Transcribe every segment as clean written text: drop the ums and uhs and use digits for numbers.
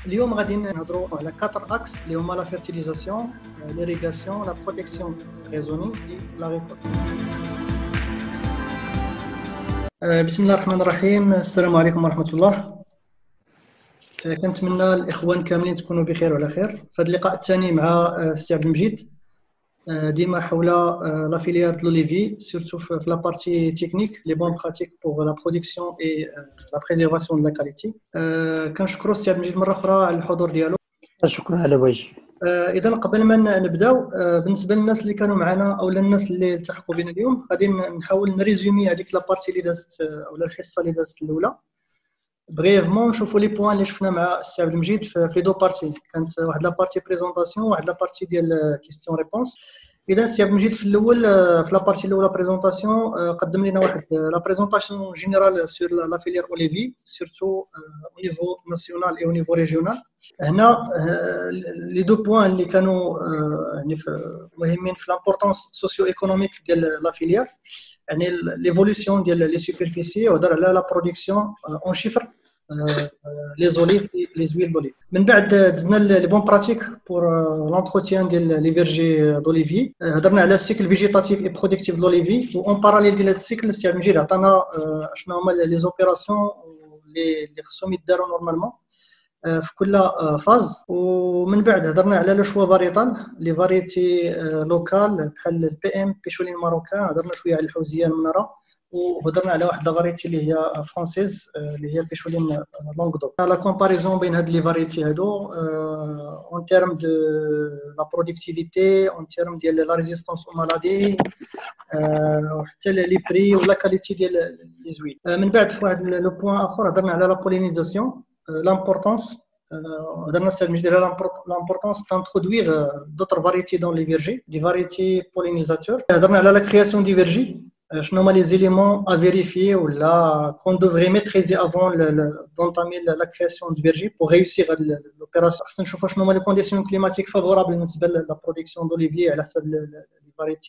اليوم غادي نهضروا على 4 اكس اللي هما لا فيرتيليزاسيون، ليريغاسيون، لا بروتيكسيون ريزوني و لا ريكولت. بسم الله الرحمن الرحيم. السلام عليكم ورحمة الله. كنتمنى الاخوان كاملين تكونوا بخير وعلى خير. في هذا اللقاء الثاني مع السي عبد المجيد ديما حول لا فيليير دو لوليفي، سورتو في لا بارتي تكنيك لي بون براتيك بور لا برودكسيون اي لا بريزيرفاسيون دو لا كاليتي. كنشكروا السي عبد المجيد مره اخرى على الحضور ديالو. شكرا على واجب. اذا قبل ما نبداو، بالنسبه للناس اللي كانوا معنا او للناس اللي التحقوا بنا اليوم، غادي نحاول نريزومي هذيك لا بارتي اللي دازت او الحصه اللي دازت الاولى بريفمون. نشوفوا لي بوين اللي شفنا مع السي عبد المجيد في لي دو بارتي. كانت واحد لا بارتي بريزونطاسيون وواحد لا بارتي ديال كيستيون ريبونس. اذا السي عبد المجيد في الاول في لا بارتي الاولى بريزونطاسيون قدم لنا واحد لا بريزونطاسيون جينيرال سور لا فيليير اوليفي، سورتو او نيفو ناسيونال اي او نيفو ريجيونال. هنا لي دو بوين اللي كانوا يعني مهمين في لامبورطونس سوسيو ايكونوميك ديال لا فيليير، يعني ليفولوسيون ديال لي سوبرفيسي، وهضر على لا برودكسيون اون شيفر لي زوليف لي زويل دوليف. من بعد دزنا لي بون براتيك بور لونتروتيان ديال لي فيرجي دوليفي. هضرنا على السيكل فيجيتاتيف اي برودكتيف دوليفي، و اون باراليل ديال هذا السيكل السي عبد المجيد عطانا شنو هما لي زوبيراسيون اللي خصهم يداروا نورمالمون في كل فاز. ومن بعد هضرنا على لو شوا فاريتال، لي فاريتي لوكال بحال البي ام بيشولين ماروكان. هضرنا شويه على الحوزيه المناره، وهضرنا على واحد لا فاريتي اللي هي فرونسيز اللي هي بيشولين لونغدو. لا كومباريزون بين هاد لي فاريتي هادو اون تيرم دو لا برودكتيفيتي، اون تيرم ديال لا ريزيستانس او مالادي، وحتى لي بري ولا كاليتي ديال لي زويل. من بعد في واحد لو بوين اخر هضرنا على لا بولينيزاسيون، l'importance d'introduire d'autres variétés dans les vergers, des variétés pollinisateurs. Dans la création des vergers, je nomme les éléments à vérifier ou là qu'on devrait maîtriser avant d'entamer la création du verger pour réussir l'opération. Je nomme les conditions climatiques favorables à la production d'oliviers à la des variétés.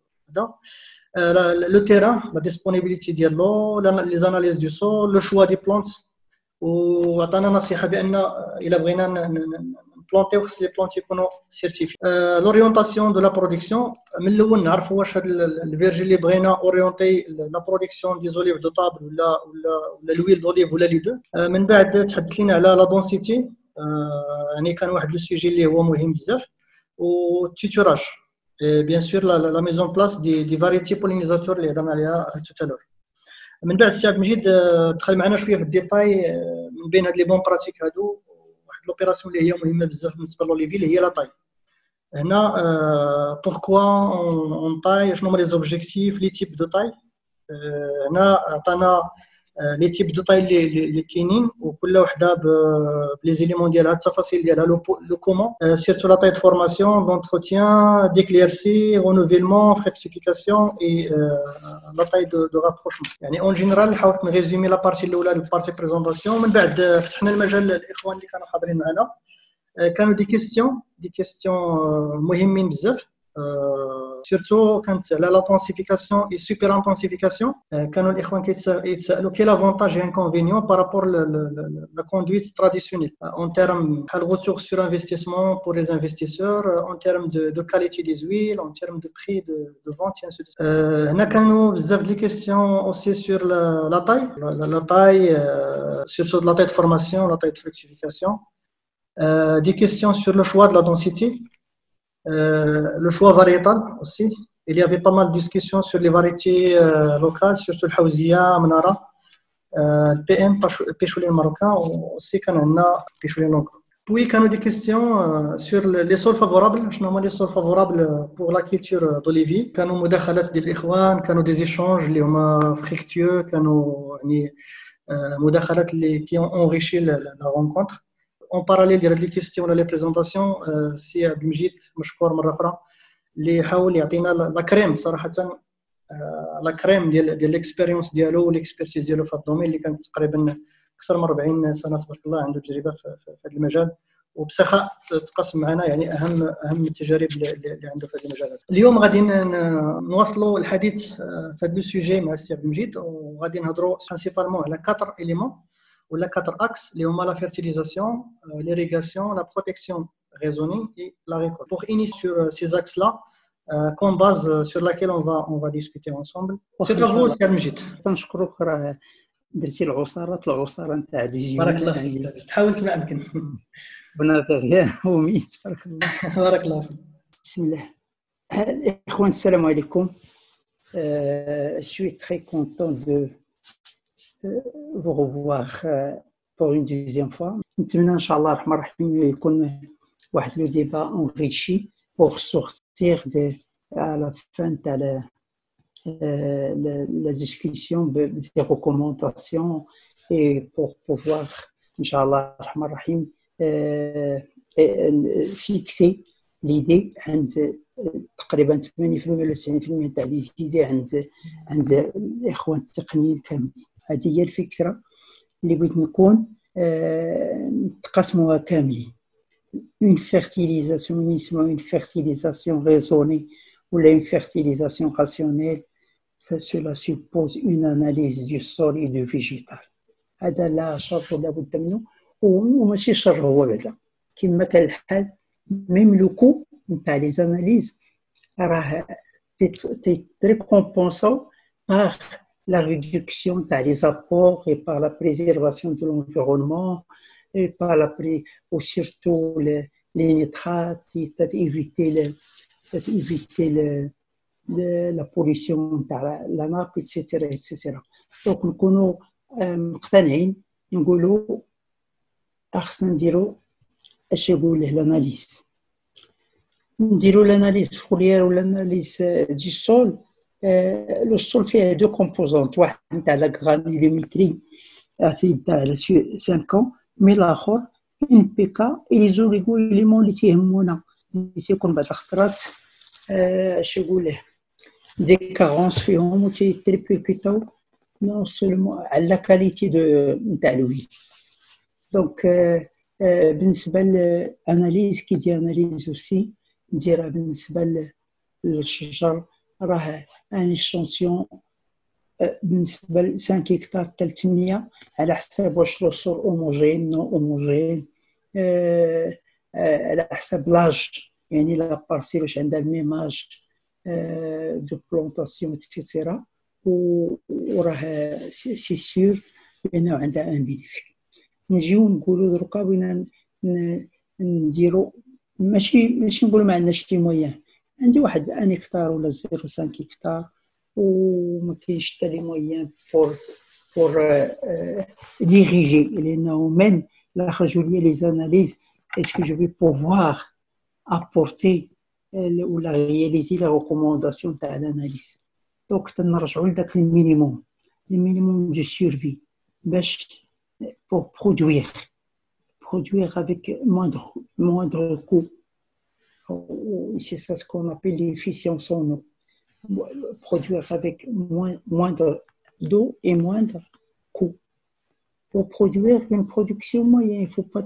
Le terrain, la disponibilité de l'eau, les analyses du sol, le choix des plantes. وعطانا نصيحه بان الا بغينا نبلونطيو خص لي بلونت يكونوا سيرتيفي. لوريونطاسيون دو لا برودكسيون، من الاول نعرفوا واش هاد الفيرجي اللي بغينا اوريونتي لا برودكسيون دي زوليف دو طابل ولا لويل دوليف ولا لي دو. من بعد تحدث لنا على لا دونسيتي، يعني كان واحد لو سوجي اللي هو مهم بزاف، والتيتوراج بيان سور لا ميزون بلاس دي فاريتي بولينيزاتور اللي هضرنا عليها توتالور. من بعد السي عبد المجيد دخل معنا شويه في الديتاي من بين هاد لي بون براتيك هادو. واحد لوبيراسيون اللي هي مهمه بزاف بالنسبه لوليفي اللي هي لا طاي. هنا بوركوا اون طاي، شنو هما لي زوبجيكتيف، لي تيب دو طاي. هنا عطانا لي تيب دو طاي اللي كاينين، وكل وحده بلي زيليمون ديالها، التفاصيل ديالها، لو كومون سيرتو لا طاي دو فورماسيون، دونتروتيان، ديكليرسي، رونوفيلمون، فريكتيفيكاسيون اي لا طاي دو رابروشمون. يعني اون جينيرال حاولت نريزومي لا بارتي الاولى البارتي بريزونطاسيون. من بعد فتحنا المجال للاخوان اللي كانوا حاضرين معنا. كانوا دي كيستيون مهمين بزاف، سورتو كانت على لا طونسيفيكاسيون اي سوبر انتونسيفيكاسيون. كانوا الاخوان كيتسالوا كي لافونتاج اي انكونفينيون بارابور لا كوندويت تراديسيونيل اون تيرم بحال غوتور سور انفستيسمون بور لي انفستيسور، اون تيرم دو كاليتي دي زويل، اون تيرم دو بري دو فونت اي انسو دو. هنا كانوا بزاف ديال لي كيستيون اوسي سور لا طاي سورتو لا طاي دو فورماسيون، لا طاي دو فريكتيفيكاسيون. Des questions sur le choix de la densité, le choix variétal aussi. Il y avait pas mal de discussions sur les variétés locales, surtout le Haouzia, Menara, le PM, Péchoulin marocain, aussi qu'on a Péchoulin longue. Puis, il y a des questions sur les sols favorables. Je nomme les sols favorables pour la culture d'olivier. Il y a des مداخلات ديال الإخوان، كانوا des échanges اللي هما fructueux، كانوا يعني مداخلات اللي qui ont enrichi la rencontre. اون باراليل ديال هاد لي كيستيون ولا لي بريزونطاسيون، السي عبد المجيد مشكور مره اخرى اللي حاول يعطينا لا كريم صراحه، لا كريم ديال ليكسبيريونس ديالو والاكسبيرتيز ديالو في الدومين اللي كانت تقريبا اكثر من 40 سنه تبارك الله عنده تجربه في هذا المجال، وبسخاء تقاسم معنا يعني اهم التجارب اللي عنده في هذا المجال. اليوم غادي نواصلوا الحديث في هذا السوجي مع السي عبد المجيد، وغادي نهضروا برينسيبالمون على 4 اليمون. ولا 4 axes اللي هما la fertilisation, l'irrigation, la protection raisonnée et la récolte. Pour initier sur ces axes-là, comme base sur laquelle on va discuter ensemble. C'est à vous, سي مجيد. نشكرك، راه درتي العصاره نتاع بارك الله فيك، حاولت ما امكن. بنافيغيان وميت، تبارك الله. بارك الله فيك. بسم الله. اخوان السلام عليكم. Je suis très content de vous revoir pour une deuxième fois. نتمنى ان شاء الله الرحمن الرحيم يكون واحد لو ديبا enrichi pour sortir à la fin de la discussion des recommandations et pour pouvoir Inch'Allah الرحمن الرحيم fixer l'idée عند تقريبا 80% ولا 90% تاع لي زيدي عند الاخوان التقنيين كاملين. هذه هي الفكره اللي بغيت نكون نتقاسموها كاملين. une fertilisation, une fertilisation raisonnée ou une fertilisation rationnelle, cela suppose une analyse du sol et du végétal. هذا لا شر ولا بد منه، وماشي شر هو بعدا كما كان الحال. ميم لو كو نتاع لي زاناليز راه récompensant par la réduction des apports et par la préservation de l'environnement et par ou surtout les nitrates, éviter la pollution de la nappe, etc. Donc نكونوا مقتنعين نقولوا أحسن نديروا اش يقول له l'analyse. نديروا l'analyse foliaire ou l'analyse du sol. Le sol فيه deux composantes، واحد نتاع la granulométrie تاع 5 ans، مي الاخر ان بي كا اي زوليغو ليمون اللي تيهمونا اللي تيكون بعض الخطرات اش يقول له دي كارونس فيهم وتيتريبيكيتاو نون سولمون على لا كاليتي نتاع الويل. دونك بالنسبه للاناليز كي دي اناليز اوسي نديرها بالنسبه للشجر، راه ان اشانتيون بالنسبه ل 5 هكتار 300 على حساب واش لو سول هوموجين نو هوموجين، على حساب لاج يعني لا بارسيل واش عندها الميماج دو بلونطاسيون اكسيتيرا، وراه سي سور بانه عندها ان بينيفيك. نجيو نقولوا دركا بغينا نديرو ماشي نقولوا ما عندناش لي مويان. عندي واحد 1 هكتار ولا 0.5 هكتار وما كاينش حتى لي مويان بور ديريجي، لانه ميم لا خرجوا لي لي زاناليز اسكو جو في بوفوار ابورتي ولا رياليزي لا ريكومونداسيون تاع الاناليز. دونك تنرجعوا لذاك المينيموم دو سيرفي باش pour produire avec moindre coût. C'est ça ce qu'on appelle l'efficience en eau. Produire avec moindre d'eau et moindre coût. Pour produire une production moyenne, il ne faut pas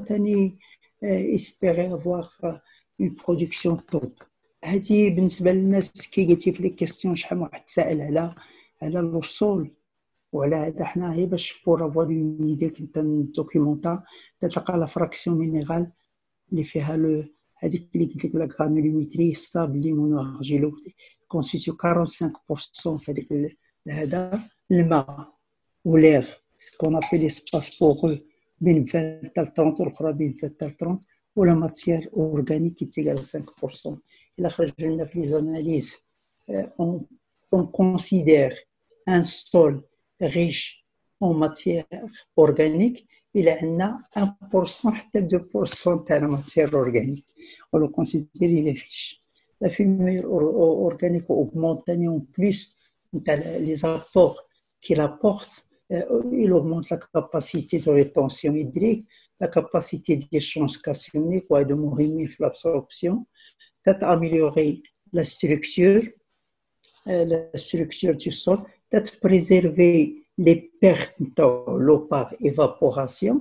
espérer avoir une production top. هذه بالنسبة للناس كي قلتي في لي كيستيون شحال واحد سائل على الوصول وعلى هذا. حنا هي باش بور افوار اون ايدي كنت دوكيمونتا تلقى لا فراكسيون مينيرال اللي فيها هذيك اللي قلت لك لا غرانولوميتري ستابل لي مونو ارجيلو كونستيتيو 45% في هذيك هذا الماء ولير سكون ابيلي سباس بوغ بين 20 حتى 30 والاخرى بين 20 حتى 30 ولا ماتيير اورغانيك كي تيغال 5%. الا خرج لنا في لي زاناليز اون كونسيدير ان سول riche en matière organique, il a 1% حتى 2% تاع matière organique. On le considère il est riche. La fumée organique augmente en plus les apports qu'il apporte. Il augmente la capacité de rétention hydrique, la capacité d'échange cationique ou de mourir l'absorption, peut améliorer la structure du sol, peut préserver les pertes de l'eau par évaporation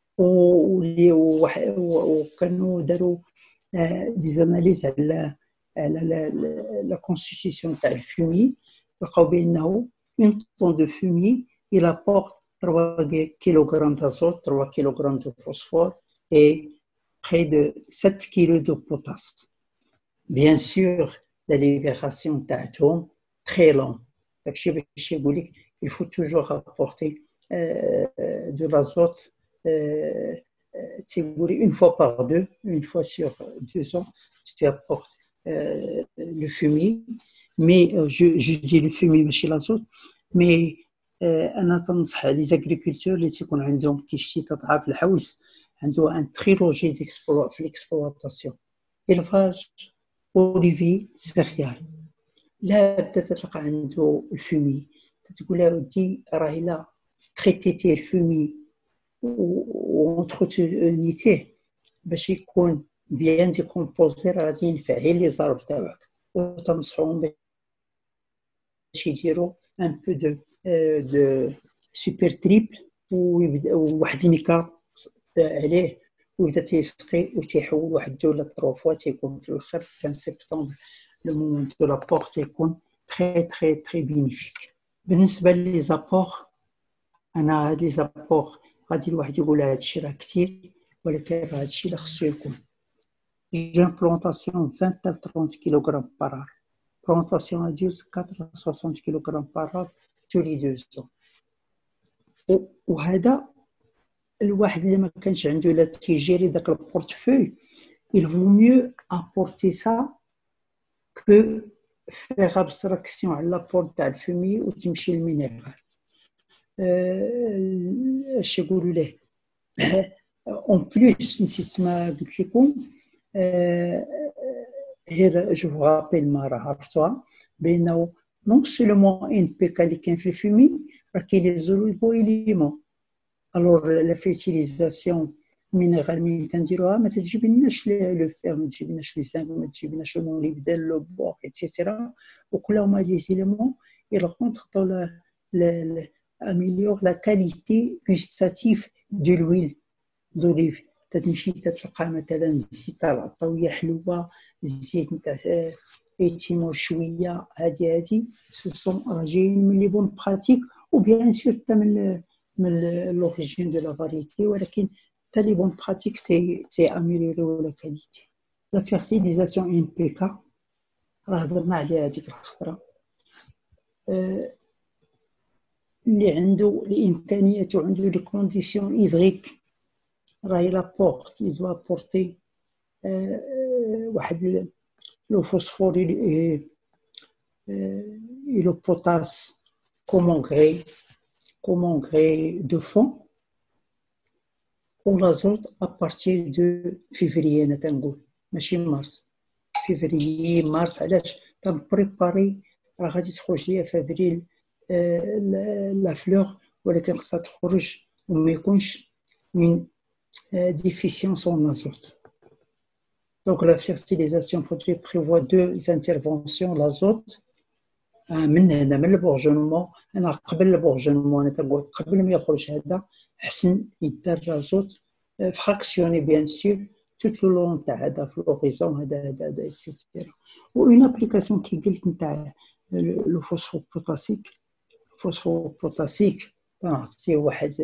وكانوا داروا des analyses على la constitution تاع الفومي، لقاو بأنه une tonne de fumier il apporte 3 kg d'azote, 3 kg de phosphore et près de 7 kg de potasse. Bien sûr, la libération d'atomes très lente. Il faut toujours apporter de l'azote une fois par deux, une fois sur 2 ans, tu apportes le fumier. Mais je dis le fumier ماشي l'azote, mais انا تنصح les agriculteurs اللي تيكون عندهم كيشتي تضعاف الحوس عنده ان تريلوجي في l'exploitation élevage اوليفي سيريال. لا بدا تلقى عنده الفومي تقول له ودي راه الا تريتيتي الفومي وانتروتونيتيه باش يكون بيان ديكومبوزي راه غادي ينفع غير لي زارب تاعك وتنصحهم باش يديروا ان بو دو سوبر تريبل وواحد الميكا عليه ويبدا تيسقي وتيحول واحد 2 ولا 3 فوا تيكون في الاخر في سبتمبر لو مومون دو لابور تيكون تري بينيفيك. بالنسبه لي زابور انا هاد لي زابور غادي الواحد يقول هاد الشيء راه كثير ولكن راه هاد الشيء اللي خصو يكون جون بلونطاسيون 20 حتى 30 كيلوغرام بار ار بلونطاسيون اديوس 4 60 كيلوغرام بار ار تولي 2 ans. وهذا الواحد اللي ما كانش عنده لا تيجيري داك البورتفوي il vaut mieux apporter ça que faire abstraction على لابور تاع الفومي وتمشي للمينيرال. اش يقولوا له اون بليس نسيت ما قلت لكم غير جو رابيل ما راه عرفتوها بانه نون سولمون ان بي اللي كاين في الفومي راه كاين لي زوليفو اليمون. الوغ لا فيرتيليزاسيون مينيرال ملي كنديروها ما تجيبلناش لو فير ما تجيبلناش لو زانك ما تجيبلناش الموليبدين لو بور ايتترا وكلهم لي زيليمون ils rentrent dans améliore la qualité gustative de l'huile d'olive. تتمشي تتلقى مثلا الزيت تاع العطويه حلوه الزيت نتاع ايتيمور شويه هادي سوسون راه جايين من لي بون براتيك وبيان سور حتى من لوريجين دو لا فاريتي ولكن حتى لي بون براتيك تي اميليوريو لا كاليتي. لا فيرتيليزاسيون ان بي كا راه هضرنا عليها هذيك الخطره. اللي عنده الامكانيات وعنده لي كونديسيون هيدريك راه يلابورت يدوا بورتي واحد لو فوسفور et le potasse comme engrais de fond ou l'azote à partir de février أنا تنقول ماشي مارس février مارس علاش تنبريباري راه غادي تخرج ليا في افريل لا فلور ولكن خصها تخرج وما يكونش من déficience en azote. Donc la fertilisation, il faudrait prévoir 2 interventions l'azote من هنا من البورجونمون. انا قبل البورجونمون انا تنقول قبل ما يخرج هذا احسن يدار لازوت فراكسيوني بيان سور توت لو لون تاع هذا في لوريزون هذا ايتترا. وين ابليكاسيون كي قلت نتاع لو فوسفو بوتاسيك نعطيه واحد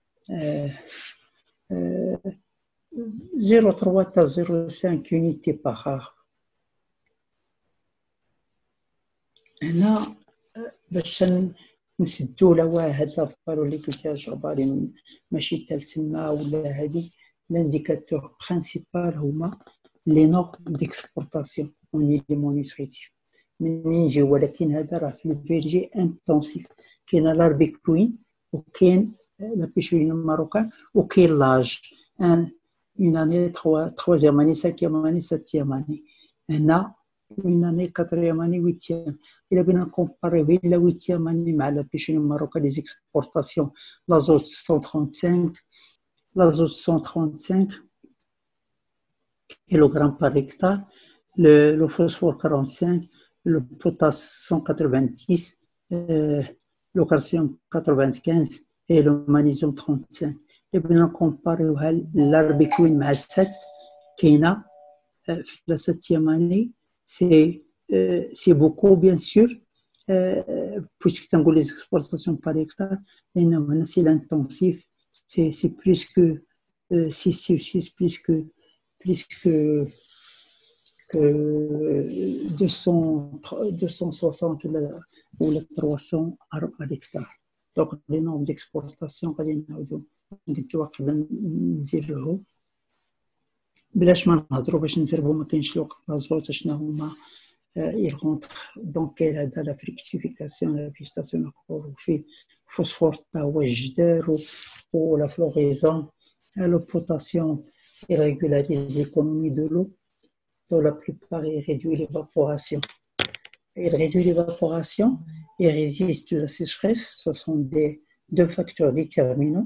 0,3 تا 0,5 unité par heure. هنا باش نسدو لا هاد لافالو اللي قلتها جباري ماشي تالت الماء ولا هادي لانديكاتور برينسيبال هما لي نورم ديكسبورطاسيون اون ليمون نيوتريتيف منين يجيو. ولكن هذا راه في الفيرجي انتونسيف كاين لاربيكوين وكاين لا بيشوين الماروكان وكاين لاج une année, troisième année, cinquième année, septième année. هنا une année, quatrième année, huitième. Il a bien comparé la huitième année مع la pêche marocaine des exportations. L'azote 135 kg par hectare, le phosphore 45, le potasse 190, le calcium 95 et le magnésium 35. بدنا نكومباريوها الاربيكوين مع السات كاينه في لا سيتيام اني سي بوكو بيان سور بويسك تنقول لي اكسبورتاسيون بار هكتار لأنه c'est l'intensif, c'est plus que 6 sur 6, plus que 260 ou 300 hectares. Donc, les normes d'exportation, قد نديروه بلاش ما نهضروا باش نزربوا ما كاينش الوقت لازوت شنو هما il rentre dans quelle la fructification la végétation la chlorophylle phosphore تا هو الجدار ou la floraison le potassium il régularise l'économie de l'eau dans la plupart il réduit l'évaporation il résiste la sécheresse ce sont deux facteurs déterminants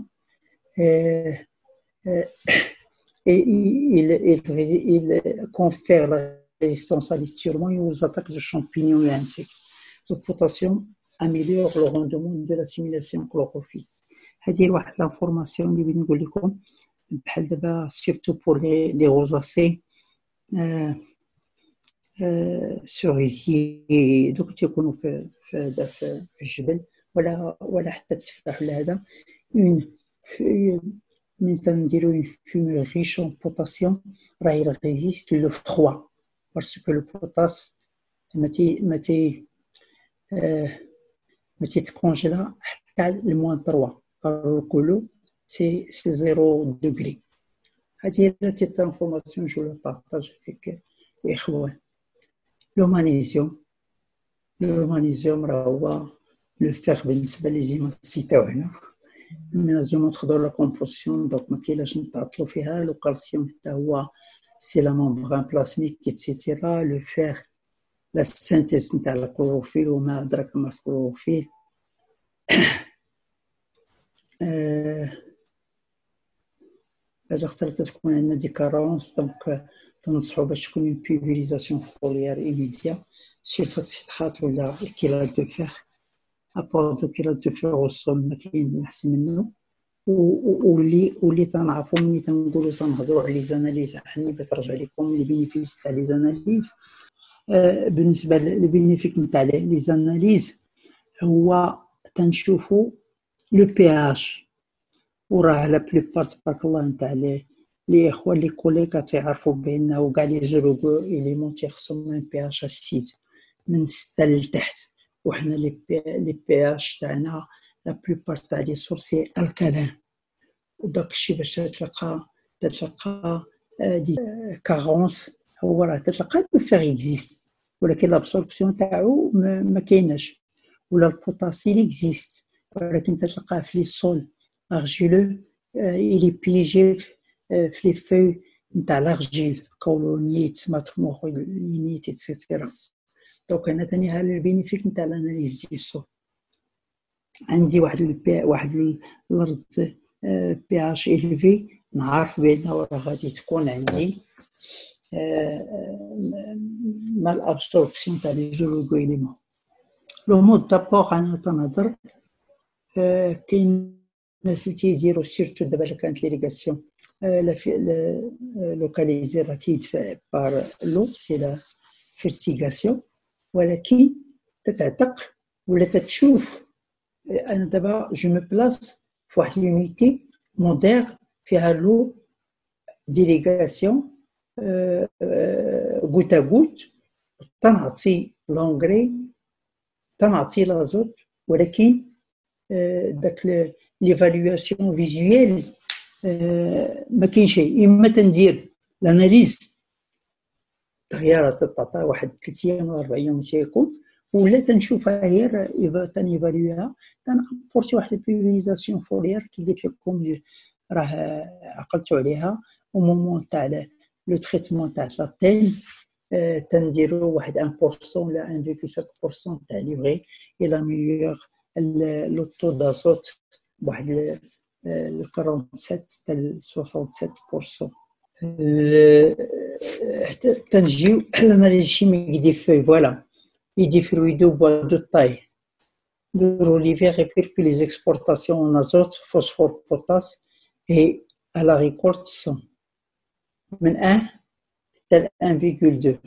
et il confère la résistance à l'esturement et aux attaques de champignons et insectes. Le potassium améliore le rendement de l'assimilation chlorophylle. هذه واحد l'information اللي بغيت نقول لكم بحال دابا surtout pour les rosacées cerisiers دوك تيكونوا في الجبل ولا حتى التفاح ولا هذا من تنديروا une fumée riche en potassium راه il résiste le froid parce que le potasse ما تيتكونجلا حتى لموان 3 الكلو سي 0 degré. هذه هي تيت انفورماسيون جو لا بارطاج avec الاخوان. لو مغنيسيوم راه هو لو فيغ بالنسبه لي زي ما سيتاو هنا. المغنيسيوم تخدر لا كومبوزيسيون دونك ما كاينلاش نتعطلوا فيها. لو كالسيوم حتى هو سي لا ممبران بلاسميك ايتترا. لو فيغ لا سينتيز نتاع الكلوروفيل وما أدراك ما الكلوروفيل. إذا اخترت تكون عندنا دي كارونس دونك تنصحوا باش تكون اون بيفيريزاسيون فوليير إيميديا سلفات سيترات ولا كيلات دو فيغ. أبور دو كيلات دو فيغ والصول ما كاين أحسن منه. واللي تنعرفوا ملي تنقولوا تنهضروا على لي زاناليز حني بترجع لكم لي بينيفيس تاع لي زاناليز. بالنسبه للبينيفيك نتاع لي زاناليز هو تنشوفوا لو بي اش وراه لا بلوبار تبارك الله نتاع لي اخوان لي كوليغا تيعرفوا بانه كاع لي زروغو اليمون تيخصهم من بي اش 6 من 6 لتحت. وحنا لي بي اش تاعنا لا بلوبار تاع لي سورسي الكالين وداك الشيء باش تلقى دي كارونس هو راه تلقى لو فيغ اكزيست ولكن لابسوربسيون تاعو ما كايناش. ولا البوتاسيل اكزيست ولكن تلقاه في لي سول ارجيلو الي بيجي في لي فوي نتاع لارجيل كولونيت ماتمورينيت اكسيتيرا. دونك انا ثاني ها البينيفيك نتاع الاناليز ديال السول. عندي واحد الارض بي اش الفي نعرف بانه راه غادي تكون عندي مال ابسوربسيون تاع لي زولوغو اليمون. لو مود دابور انا تنهضر كاين ناس اللي تيديروا سيرتو دابا اللي كانت ليريغاسيون لوكاليزي راه تيدفع بار لو سي لا فيرتيغاسيون ولكن تتعتق ولا تتشوف. انا دابا جو مو بلاص في واحد لونيتي مودير فيها لو ديريغاسيون غوت ا غوت تنعطي لونغري تنعطي لازوت ولكن داك ليفالواسيون فيزويل ما كاين شيء. اما تندير الاناليز دغيا تعطى واحد 3 ايام ولا 4 ايام سيكون ولا تنشوفها غير تنيفالويها تنابورتي واحد البيفيزاسيون فوليير كي قلت لكم راه عقلتوا عليها. ومومون تاع لو تريتمون تاع لاتين تنديروا واحد 1% ولا 1.5% تاع ليغي الى ميور لو طو دازوت بواحد 47 حتى 67%. تنجيو الاناليز شيميك دي فوي فوالا يدي فرويدو بوا دو طاي de l'olivier révèle que les exportations en azote, phosphore, potasse et à la récolte sont من 1 حتى 1,2.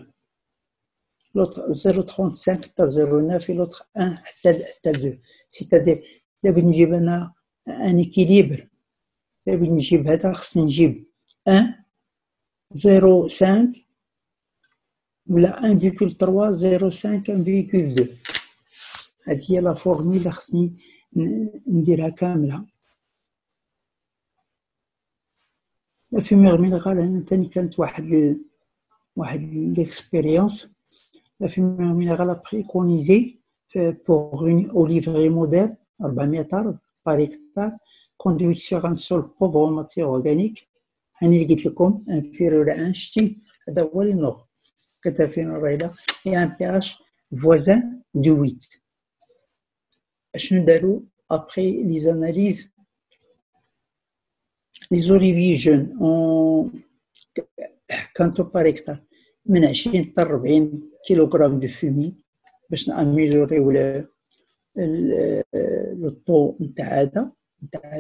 l'autre 0,35 حتى 0,9 et l'autre 1 حتى 2. C'est-à-dire لابد نجيب أنا ان إكيليبر. لابد نجيب هذا، خصني نجيب 1 0,5 ولا 1,3 0,5 1,2. هذه هي لا فورميل اللي خصني نديرها كاملة. لا فيميغ مينيرال هنا تاني كانت واحد l'expérience. La fumée minérale a préconisé pour une oliveraie moderne, 400 arbres par hectare, conduit sur un sol pauvre en matière organique. هاني اللي قلت لكم inférieur à 1 شتي، هذا هو اللي نوغ كتافين الريلة et un pH voisin de 8. شنو داروا après les analyses؟ les oliviers jeunes ont كانتو par hectare من 20 حتى 40 كيلوغرام دو فومي باش ناميليوريو لو طو نتاع هذا نتاع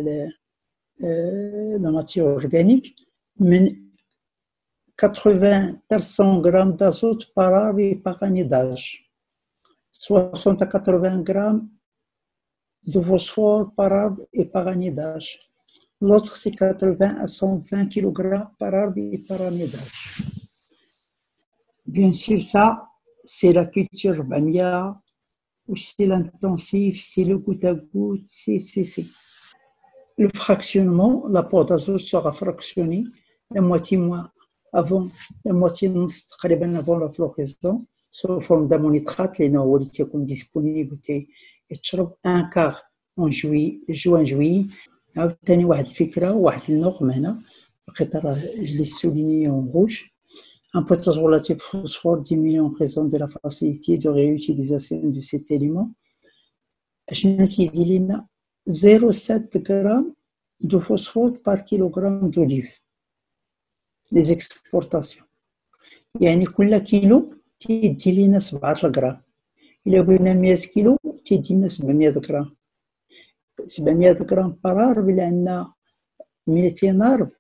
لا ماتيور اورغانيك، من 80 حتى 100 غرام دازوت بار ار باغ اني داج، 60 à 80 grammes de phosphore par arbre et par année d'âge. L'autre, c'est 80 à 120 kg par arbre et par année d'âge. Bien sûr, ça, c'est la culture bamia, ou c'est l'intensif, c'est le goutte à goutte, c'est. Le fractionnement, l'apport d'azote sera fractionné la moitié moins avant, la moitié avant la floraison, sous forme d'ammonitrate, les noix qui sont disponibles, un quart en juin-juillet. عاوتاني واحد الفكرة واحد النغم هنا بقيت راه اللي souligné en rouge. Un potage relatif phosphore diminue en raison de la facilité de réutilisation de cet élément. شنو تيدير لنا 0,7 grammes de phosphore par kilogramme d'olive. Les exportations يعني كل كيلو تيدي لنا 7 غرام، إلا قلنا 100 كيلو تيدي لنا 700 غرام. 700 غرام بار ارب، إلا عندنا 200 ارب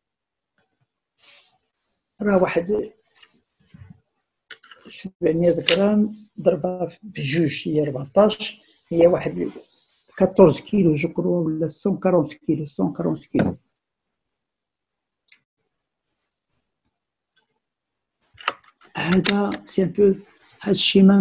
راه واحد 700 غرام ضربها بجوج هي 14، هي واحد 14 كيلو جو كرو ولا 140 كيلو 140 كيلو. هذا سي ان بو هذا الشيما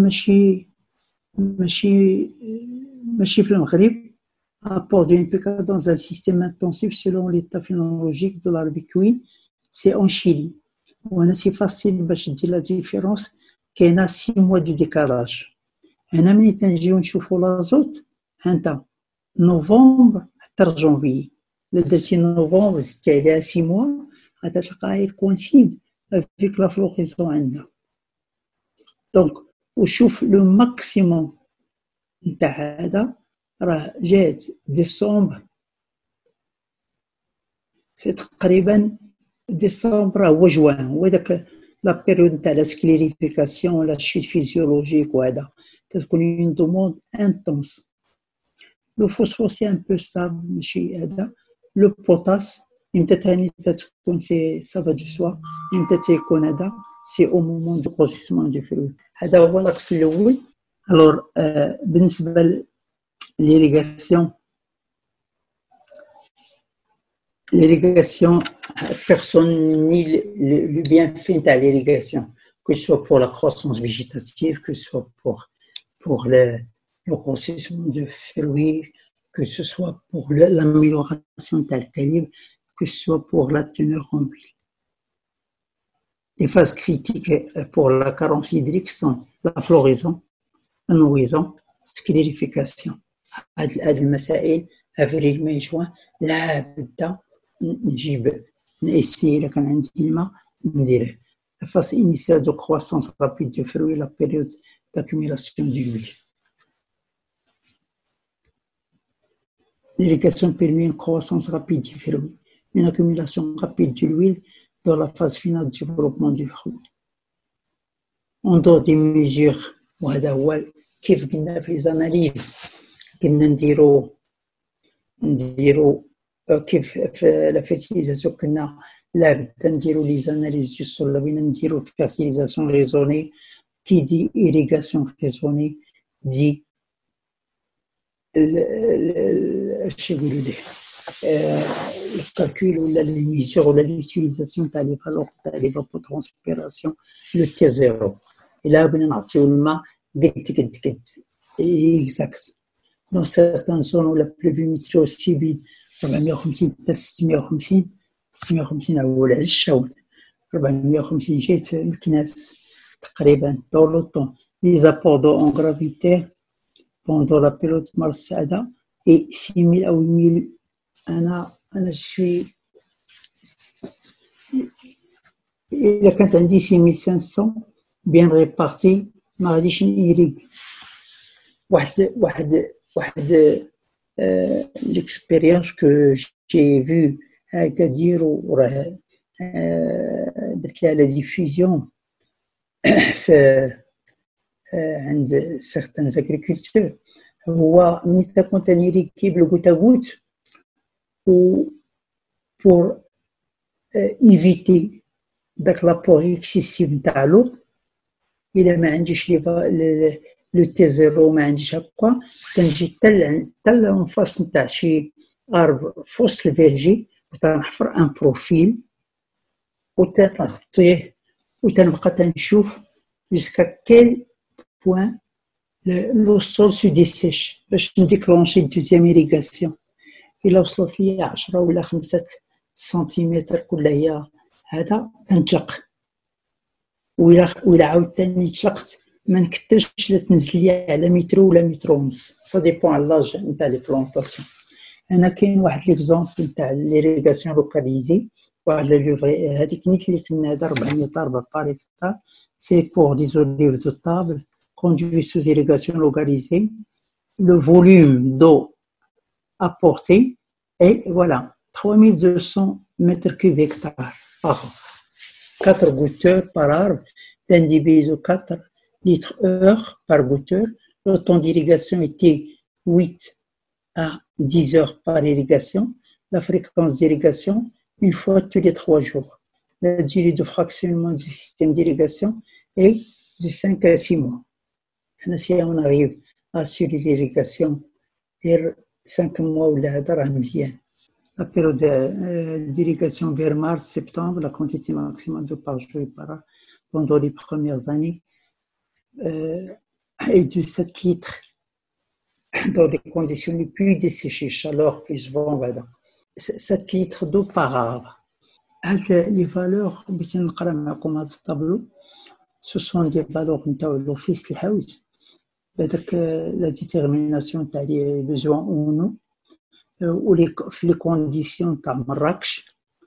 ماشي في المغرب. Apport de NPK dans un système intensif selon l'état phénoménologique de l'arbre-cuit, c'est en Chili. C'est facile باش تدير لا ديفيرونس، كاينه 6 mois de décalage. هنا ملي تنجيو نشوفو لازوت هانتا نوفمبر حتى جونفي، إلا درتي نوفمبر زدتي عليها 6 mois غادا تلقاها كونسيد افيك لا فلوغيزون عندنا. دونك وشوف لو ماكسيموم نتاع هذا راه جات ديسمبر، سي تقريبا ديسمبر هو جوان، هو داك لا بيريود نتاع لا سكليريفيكاسيون ولا الشيت فيزيولوجيك، وهذا كتكون اون دوموند انتونس. لو فوسفور سي ان بو ستابل ماشي هذا. لو بوتاس امتى تاني تكون سي سافا دو سوا، امتى تيكون هذا سي او مومون دو بروسيسمون دو فروي. هذا هو لاكس الاول. الور بالنسبه l'irrigation, personne nie le bienfait de l'irrigation, que ce soit pour la croissance végétative, que ce soit pour le grossissement de fruits, que ce soit pour l'amélioration de l'alcalibre, que ce soit pour la teneur en huile. Les phases critiques pour la carence hydrique sont la floraison, la nourrison, la sclérification. هاد المسائل افريل ماي جوان لا بدا نجيب نسي الا كان عندي الماء نديره. فاس انيسيال دو كرواسونس رابيد دو فروي لا بيريود d'accumulation d'huile. L'irrigation permet une croissance rapide du fruit, une accumulation rapide de l'huile dans la phase finale du développement du fruit. En dehors des mesures وهذا هو كيف قلنا في les analyses كنا نديرو كيف في لا فيرتيليزاسيون كنا لابد نديرو لي زاناليز دو سول، بغينا نديرو فيرتيليزاسيون ريزوني. كي دي إيريغاسيون ريزوني دي اش يقولوا ليه الكالكول ولا لي ميزور ولا ليوتيليزاسيون تاع لي فالور تاع لي فابوترانسبيراسيون لو تي زيرو الا بغينا نعطيو الماء قد اكزاكت دون سيغتان زون ولا بلوفيميتري اوسي بين 450 حتى 650 650 عول على الشاول 450 جيت مكناس تقريبا دور لو طون لي زابور دو اون غرافيتير pendant la période Mars-Saada et 6000 à 8000 je suis إذا كانت عندي 6500 bien répartis ما غاديش نيريق واحد l'expérience que j'ai vu à Agadir وراه درت لها la diffusion عند certains agriculteurs هو ملي كنت نيريكي بالغوت غوت و pour éviter داك لابور اكسيسيف نتاع لو الا ما عنديش لو تي زيرو ما عنديش هكا كنجي حتى الانفاس نتاع شي ارب في وسط الفيرجي وتنحفر ان بروفيل وتنغطيه وتنبقى تنشوف جوسكا كيل بوين لو سول سو ديسيش باش نديكلونشي دوزيام إيريغاسيون إلا وصلت ليا 10 ولا 5 سنتيمتر كل هي هذا تنطلق وإلا عاوتاني طلقت ما نكترش لا تنزل ليا على متر ولا متر ونص سا ديبون على لاج نتاع لي بلونطاسيون. انا كاين واحد ليكزومبل نتاع ليريغاسيون لوكاليزي واحد هذيك نيت اللي كنا هذا 400 طربه بار هكتار سي بور دي زوليف دو طابل conduit sous irrigation localisée, le volume d'eau apporté est voilà 3200 mètres cubes hectares par an. 4 goutteurs par arbre, d'individu 4 litres heure par goutteur. Le temps d'irrigation était 8 à 10 heures par irrigation. La fréquence d'irrigation, une fois tous les 3 jours. La durée de fractionnement du système d'irrigation est de 5 à 6 mois. Si on arrive à assurer l'irrigation, 5 mois ou là, la période d'irrigation vers mars-septembre, la quantité maximale de par jour et par an pendant les premières années est de 7 litres dans les conditions les plus desséchées, chaleur plus vent, 7 litres d'eau par arbre. Les valeurs, ce sont des valeurs de l'office de house. La détermination des besoins en eau ou les conditions de Marrakech.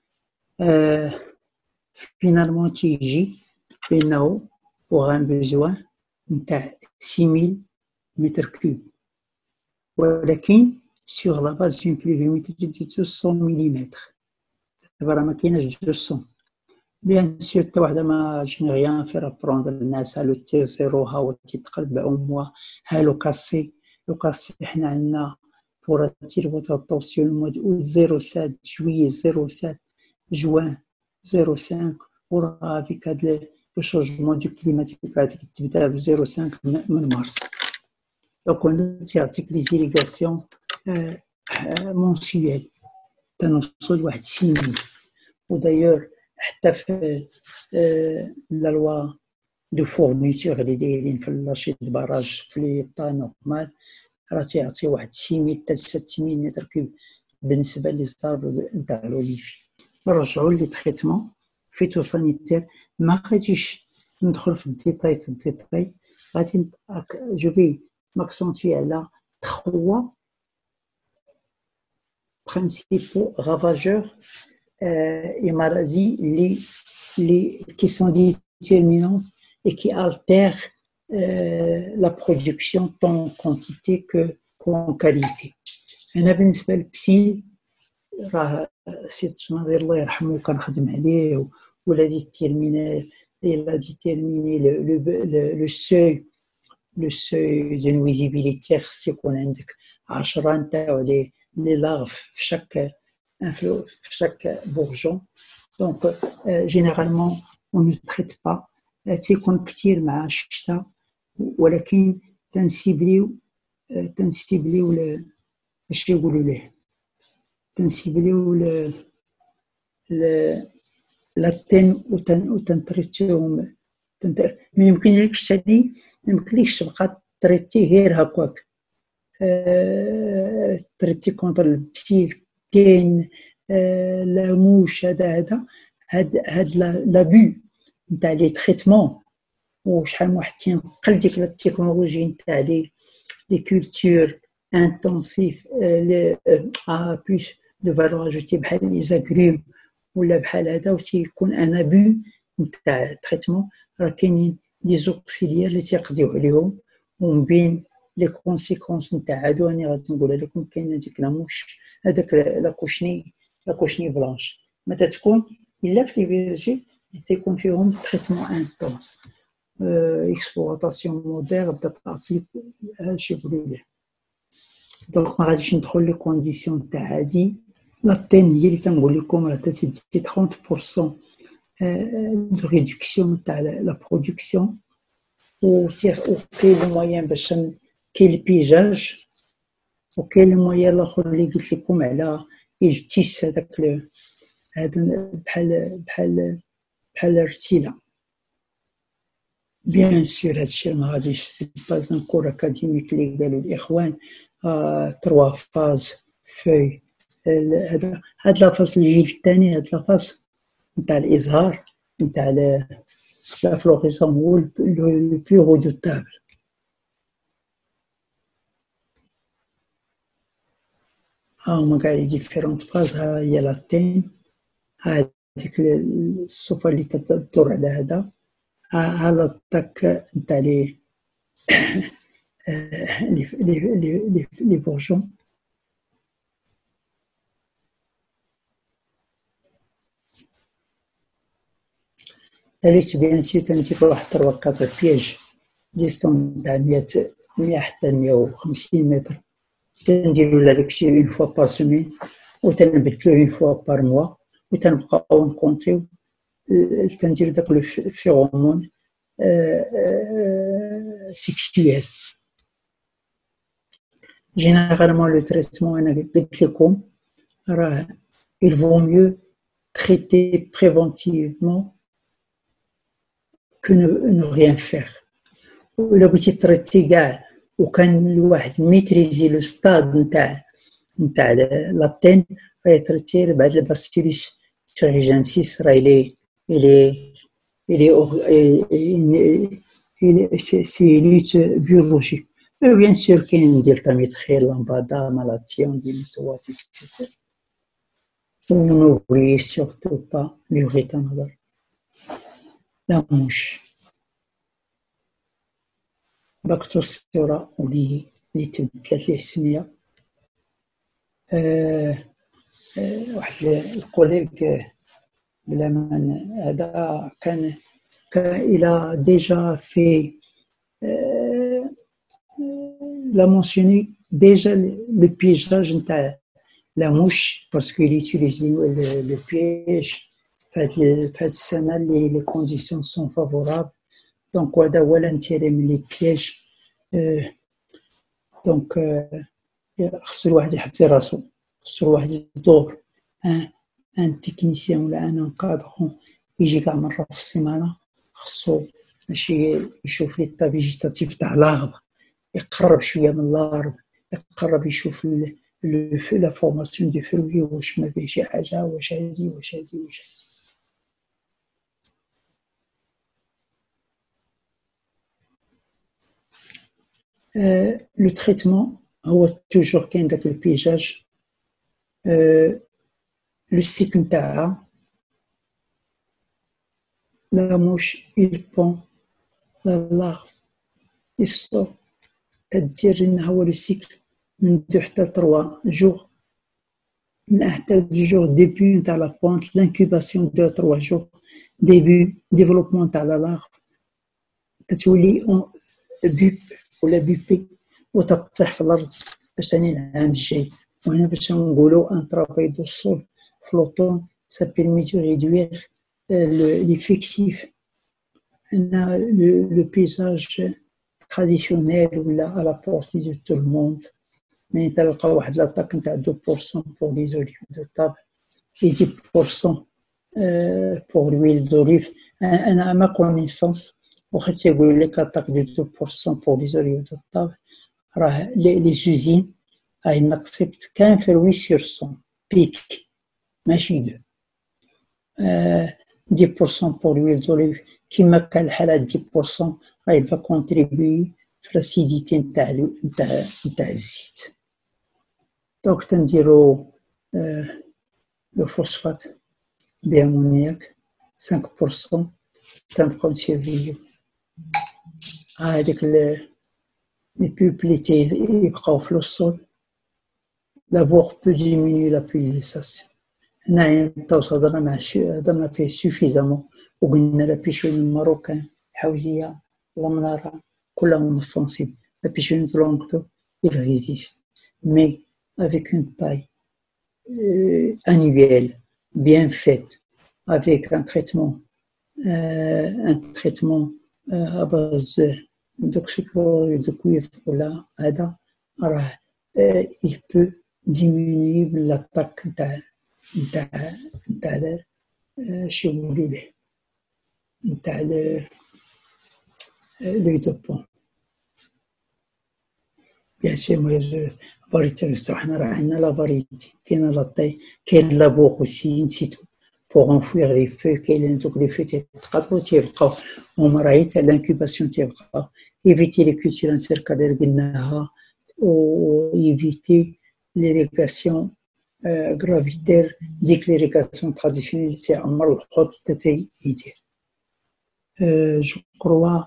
Finalement, tu y pour un besoin de 6000 mètres cubes. ولكن sur la base d'une pluviométrie de 200 mm. دابا ما كايناش 200. Bien sûr, je n'ai rien faire apprendre le T0 هاو تيتقلب au mois le cassé احنا عندنا pour attirer votre attention le mois d'août 07 juillet 07 juin 05 وراه avec le changement du climatique تبدا ب 05 من مارس. Donc on يعطيك les irrigations mensuelles تنوصل واحد 6000 ودايور حتى في لا لوا دو فورنيتور اللي دايرين في لاشي د باراج في لي طا نورمال راه تيعطي واحد 6000 حتى 7000 متر كوب بالنسبه لي ستار نتاع لوليفي. نرجعوا لي تريتمون فيتو سانيتير ما غاديش ندخل في الديتاي غادي جو في ماكسونتي على 3 principaux ravageurs et maladies qui sont déterminantes et qui altèrent la production tant en quantité qu'en qualité. أنا بالنسبة للبسيل راه سي تناظر الله يرحمه كنخدم عليه ولا ديتيرميني le seuil de nuisibilité خص يكون عندك 10 نتاعو les larves chaque bourgeon. Donc, généralement, on ne traite pas. تيكون كثير مع الشتاء ولكن تنسيبليو تنسيبليو اش يقولوا ليه تنسيبليو لاتين وتنتريتيهم ما يمكنلكش تاني ما يمكنلكش تبقى تريتي غير هكاك تريتي كونتر البسيل كاين لاموش هاد لابو نتاع لي تريتمون وشحال من واحد تينقل ديك التكنولوجي نتاع لي كولتور انتونسيف بلوس دو فالور اجوتي بحال لي زاغروم ولا بحال هذا وتيكون ان ابو نتاع التريتمون راه كاينين دي زوكسيليير اللي تيقضيو عليهم ومن بين لي كونسيكونس نتاع هادو راني غادي نقولها لكم. كاين ديك لاموش هذاك لاكوشني بلانش ما تتكون الا في لي فيرجي اللي تيكون فيهم تريتمون انتونس اكسبلوطاسيون مودير بدا تعطي اش يقولوا ليه. دونك ما غاديش ندخل لي كونديسيون تاع هادي لاتين هي اللي كنقول لكم راه تزيد 30% دو ريدكسيون تاع لا برودكسيون وكاين المويان باش كاين البيجاج وكاين المويان الاخر اللي قلت لكم على التيس هذاك هذا بحال الرسيله. بيان سور هادشي ما غاديش سي با ان كور اكاديميك اللي قالوا الاخوان 3 فاز في هاد لافاز الجيل الثاني هاد لافاز نتاع الازهار نتاع لا فلوريسون هو لو بلو ريدوتابل. هما كاع لي ديفيرونت فاز ها هي لاتين هاديك الصوفه اللي تدور على هذا ها لاتاك نتاع لي بورجون علاش بيان سور تنجيب واحد 3-4 بياج ديستون تاع 100 حتى 150 متر تنديرو لا ليكسيو اون فوا بار سيمين وتنبدلو اون فوا بار موا وتنبقاو نكونتيو تنديرو داك لو فيرومون سيكستويل. جينيرالمون لو تريتمون انا قلت لكم راه il vaut mieux traiter préventivement que ne rien faire. ولا بغيتي تريتي كاع وكان الواحد ميتريزي لو ستاد نتاع لاتين غيتريتي بعد الباسكوليس توريجانسيس راه سي لوت بيولوجي. بيان سور كاين ديال تاميتخيل لامبادا مالاتيون ديال متواتي ستيتر ونوبلي سورتو با ليغيتانادر لا موش باكتوسيورا اللي تبدلت ليه السميه. واحد الكوليغ بلا من هذا كان الى ديجا في لا مونسيوني ديجا لو بيجاج نتاع لا موش باسكو يوتيليزي لو بيج فهاد السنه اللي لي كونديسيون سون فافورابل. دونك هذا هو الانتيري من لي بيج. دونك خصو الواحد يحطي راسو خصو الواحد يدور ان تكنيسيان ولا ان انكادرون يجي كاع مره في السيمانه خصو ماشي يشوف لي طا فيجيتاتيف تاع لاغب يقرب شويه من الارض يقرب يشوف لا فورماسيون دي فروي واش ما فيه شي حاجه واش هادي. لو تريتمون هو توجور كاين داك البيجاج لو سيكل نتاعها لا موش يلبون لا يسطو تدير لنا هو لو سيكل من 2 حتى 3 جوغ من حتى 2 جوغ ديبي نتاع لا بونت لانكوباسيون 2-3 جوغ ديبي ديفلوبمون تاع لا لاغ تتولي بيب ولا بيبي وتطيح في الارض باش ثاني العام الجاي. وهنا باش نقولوا ان ترافاي دو سول فلوتون سا بيرمي دو ريدوير ليفيكتيف. هنا لو بيزاج traditionnel ولا à la portée de tout le monde. Mais تلقى واحد لاطاك نتاع 2% pour les olives de table et 10% pour l'huile d'olive. أنا à ma connaissance وخا يقول لك لاطاك de 2% pour les olives de table راه les usines elles n'acceptent qu'un fruit sur 100 pic ماشي 2. 10% pour l'huile d'olive كيما كان الحال 10% il va contribuer في l'acidité نتاع الزيت. دونك تنديرو لو فوسفات بأمونياك 5% تنبقاو نسيرفيو هاديك لي بوبليتي يبقاو في الصول. لابور بو ديميني لا بوليساسيون. هنايا نتوصل هضرنا فيه سوفيزامون وقلنا لا بيشون الماروكان الحوزية المنارة كلهم سونسيبل. La pigeon de Languedoc, il résiste, mais avec une taille annuelle, bien faite, avec un traitement à base d'oxychlorure de cuivre ou la ADA, il peut diminuer l'attaque l'œil de pont. Bien sûr, moi, variété الصراحة راه عندنا لا فاريتي كاينه لاطاي كاين لابوغ aussi نسيتو pour enfouir les feuilles كاين دوك لي فeuilles تيتقطعوا تيبقاو هما راهي تاع لانكوباسيون تيبقاو éviter les cultures intercalaires قلناها و éviter l'irrigation gravitaire ديك l'irrigation traditionnelle تيعمر الحوض حتى يدير. جو كروا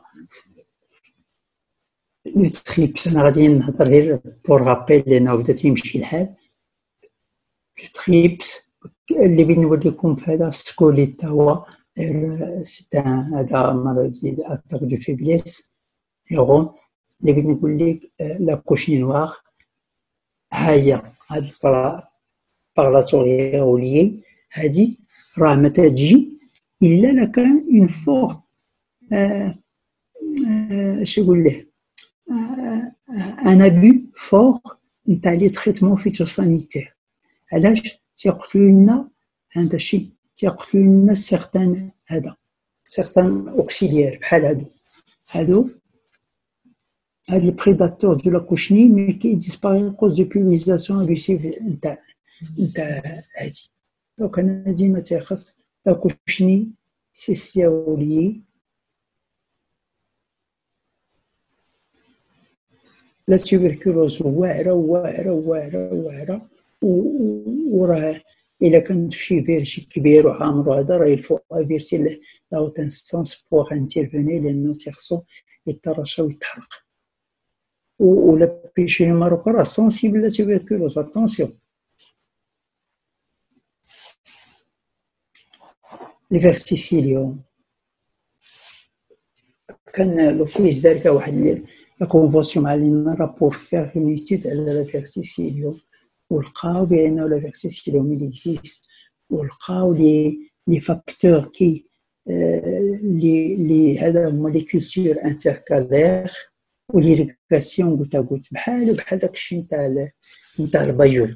لو تريبس انا غادي نهضر غير بور رابيل لان بدا تيمشي الحال. لو تريبس اللي بغيت نوريكم في هذا سكوليتا هو سي هذا مرض اتاك دو فيبليس يغون اللي بغيت نقول لك لا كوشني نوار هي هاد باغلاتوريا اوليي هادي راه ما تجي الا كان اون فور اش يقول له ان ابي فور نتاع لي تريتمون فيتوسانيتير. علاش تيقتلوا لنا هذا الشيء تيقتلوا لنا سيغتان هذا سيغتان اوكسيليير بحال هادو هاد لي بريداتور دو لا كوشني مي كي ديسباري كوز دو بولينيزاسيون ابيسيف نتاع هادي. دونك انا ديما تيخص لا كوشني سيسياولي لا تيبركلوز واعره واعره واعره واعره وراه إلا كانت في شي فيرجي كبير وعامر هذا راه يلفو افيرسي لا هوت انستانس بوغ انترفيني لانه تيخصو يترشى ويتحرق. ولا بيشي ماروكا راه سونسيبل لا تيبركلوز اتونسيون. لي فيرتيسيليوم كان لو فيه ذلك واحد لا كونفونسيون مع لينا بور فيغ اون ايتود على لا فيرتيسيليوم ولقاو بأنه لا فيرتيسيليوم إكزيست ولقاو لي فاكتور كي لي هذا هما لي كولتور انتركالير وليريغاسيون قلت بحال داكشي نتاع البيوت.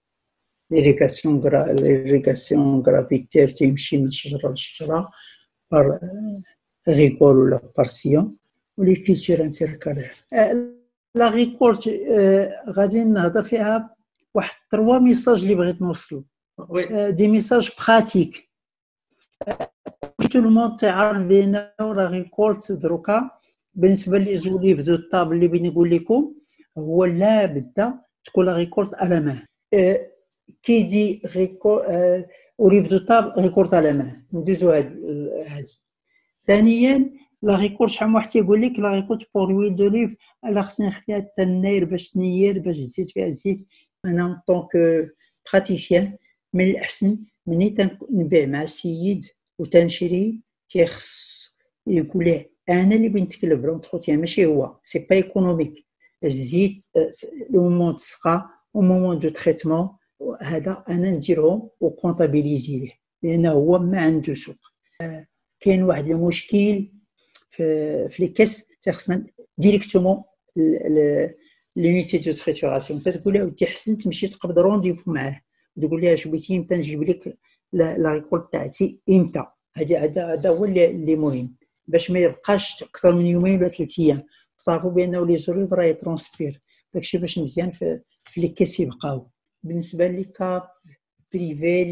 ليريغاسيون غرافيتير تيمشي من شجرة لشجرة بار ريكول ولا بارسيون ولي كولتور انتركالير. لا ريكول غادي نهضر فيها واحد 3 ميساج اللي بغيت نوصل. دي ميساج براتيك تو الموند تعرف بان لا ريكولت دروكا بالنسبه لي زوليف دو طابل اللي بغيت نقول لكم هو لا بدا تكون لا ريكولت على مان. كي دي ريكول اوليف دو طابل ريكولت على مان ندوزو هادي. ثانيا لا ريكولت شحال من واحد تيقول لك لا ريكولت بور لويل دوليف الا خصني نخليها حتى الناير باش تنير باش تزيد فيها الزيت. انا طونك براتيسيان من الاحسن مني تنبيع مع السيد وتنشري تيخص يقول له انا اللي بغيت نتكلف لونتروتيان ماشي هو سي با ايكونوميك. الزيت لو مومون تسقى او مومون دو تريتمون هذا انا نديرهم وكونطابيليزي ليه لانه هو ما عنده سوق. كاين واحد المشكل في لي كاس تيخصنا ديريكتومون لونيتي دو تريتوراسيون. تقول لها ودي حسن تمشي تقبض رونديفو معاه، تقول لها بغيتي امتى نجيب لك لا ريكول تاعتي امتى. هذا هو اللي مهم، باش ما يبقاش اكثر من يومين ولا 3 ايام. تعرفوا بانه لي زوليف راه يترونسبير، داكشي باش مزيان في لي كيس يبقاو. بالنسبه لي كا بريفي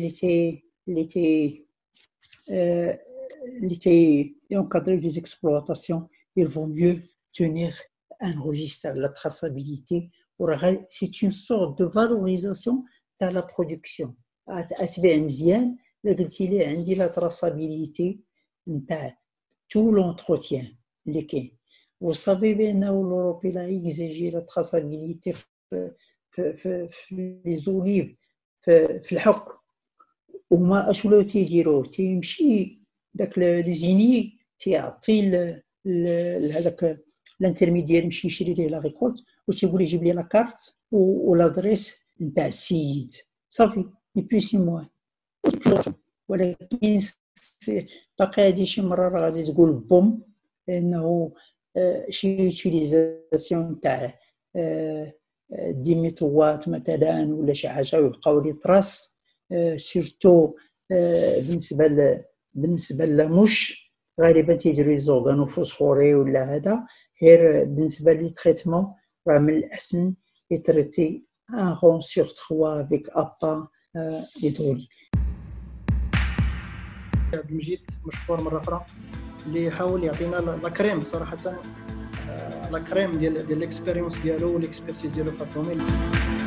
اللي تي ينقدروا دي اكسبلوطاسيون، il vaut mieux tenir un registre de la traçabilité. C'est une sorte de valorisation de la production. أتبع مزيان إلا قلتي لي عندي لا traçabilité نتاع tout l'entretien اللي كاين. وصافي بأنه الأوروبي لا يكزيجي لا traçabilité في لي زوليف في الحق. وما اش ولاو تيديروا تيمشي داك لوزيني تيعطي هذاك الانترميديير يمشي يشري ليه لا ريكولت وتيقول يجيب لي لا كارت والادريس نتاع السيد صافي يبريسي موان. ولكن باقي هادي شي مره راه غادي تقول بوم انه شي يوتيليزاسيون تاع ديميتروات مثلا ولا شي حاجه ويبقاو لي طراس سورتو بالنسبه للمش غالبا تيديروا لي زورغانو فوسفوري ولا هذا. غير بالنسبه لي تريتمون راه من الاحسن يتريتي ان رون سور 3 افيك ابا هيدروليك. عبد المجيد مشكور مره اخرى اللي يحاول يعطينا لا كريم صراحه، لا كريم ديال الاكسبيريونس ديالو والاكسبيرتيز ديالو في الدومين.